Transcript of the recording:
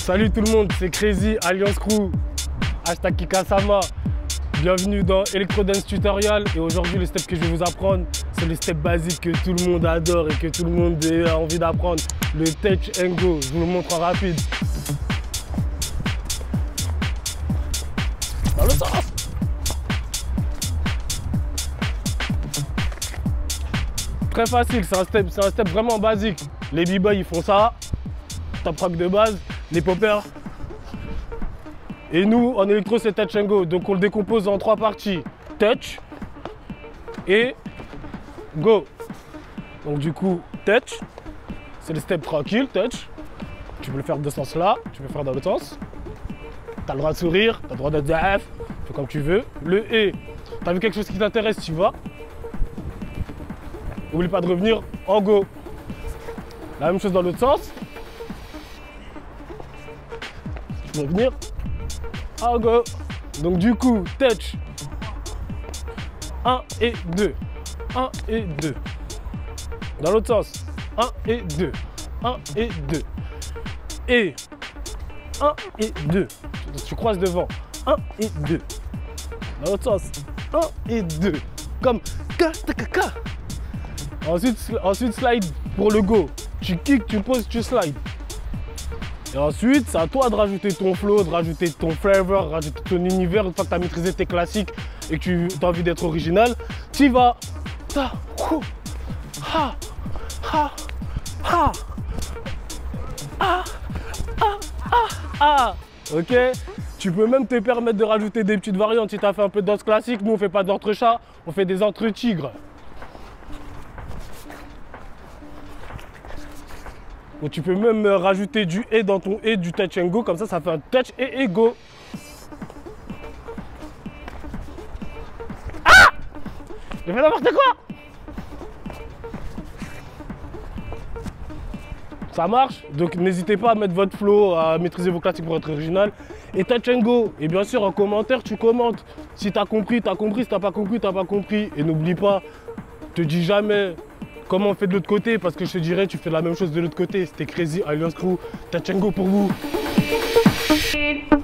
Salut tout le monde, c'est Crazy Alliance Crew, hashtag Kikasama. Bienvenue dans Electro Dance Tutorial et aujourd'hui le step que je vais vous apprendre, c'est le step basique que tout le monde adore et que tout le monde a envie d'apprendre, le Touch and Go. Je vous le montre en rapide. Dans le sens. Très facile, c'est un step vraiment basique. Les b-boys ils font ça, top rock de base, les poppers. Et nous, en électro, c'est Touch and Go. Donc on le décompose en 3 parties. Touch et Go. Donc du coup, Touch, c'est le step tranquille, Touch. Tu peux le faire de ce sens-là, tu peux le faire dans l'autre sens. Tu as le droit de sourire, tu as le droit de dire F, fais comme tu veux. Le E, tu as vu quelque chose qui t'intéresse, tu vas. N'oublie pas de revenir en Go. La même chose dans l'autre sens. Tu peux revenir en Go. Donc du coup, Touch 1 et 2. 1 et 2. Dans l'autre sens. 1 et 2. 1 et 2. Et 1 et 2. Tu croises devant. 1 et 2. Dans l'autre sens. 1 et 2. Comme K. Ensuite, slide pour le Go. Tu kicks, tu poses, tu slides. Et ensuite, c'est à toi de rajouter ton flow, de rajouter ton flavor, de rajouter ton univers. Une fois que tu as maîtrisé tes classiques et que tu as envie d'être original, tu y vas. Ta, ha, ha, ha, ok. Tu peux même te permettre de rajouter des petites variantes si tu as fait un peu de danse classique. Nous, on fait pas d'entre-chat, on fait des entre-tigres. Ou tu peux même rajouter du et dans ton et du touch and go, comme ça fait un touch et go. Ah! J'ai fait n'importe quoi! Ça marche, donc n'hésitez pas à mettre votre flow, à maîtriser vos classiques pour être original. Et touch and go, et bien sûr en commentaire tu commentes. Si t'as compris, t'as compris, si t'as pas compris, t'as pas compris. Et n'oublie pas, te dis jamais comment on fait de l'autre côté, parce que je te dirais, tu fais la même chose de l'autre côté. C'était Crazy Alliance Crew, Touch and Go pour vous.